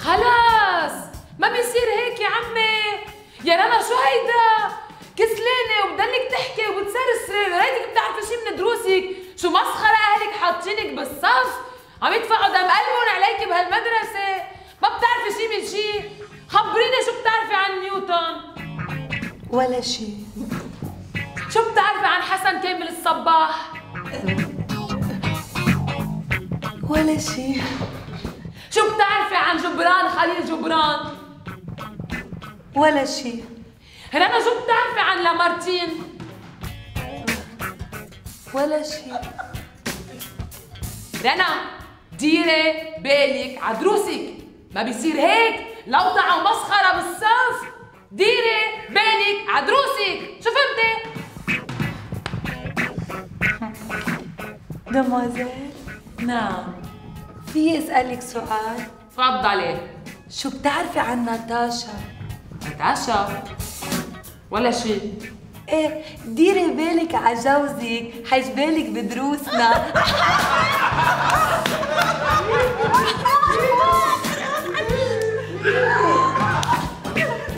خلاص ما بيصير هيك يا عمي. يا رنا شو هيدا؟ كسلانة وبدلك تحكي وبتسرسري وريتك بتعرفي شي من دروسك. شو مسخرة أهلك حاطينك بالصف عم يدفعوا دم قلبهم عليك بهالمدرسة. ما بتعرفي شي من شي. خبريني شو بتعرفي عن نيوتن؟ ولا شي. شو بتعرفي عن حسن كامل الصباح؟ ولا شي. شو بتعرفي عن جبران خليل جبران؟ ولا شي. رنا شو بتعرفي عن لامارتين؟ ولا شي. رنا ديري بالك عدروسك. ما بيصير هيك لوطعة ومسخرة بالصف. ديري بالك عدروسك. شو فهمتي؟ دموزيل، نعم. في اسألك سؤال؟ تفضلي. شو بتعرفي عن ناتاشا؟ ناتاشا؟ ولا شيء. ايه ديري بالك على جوزك، حيجبالك بدروسنا.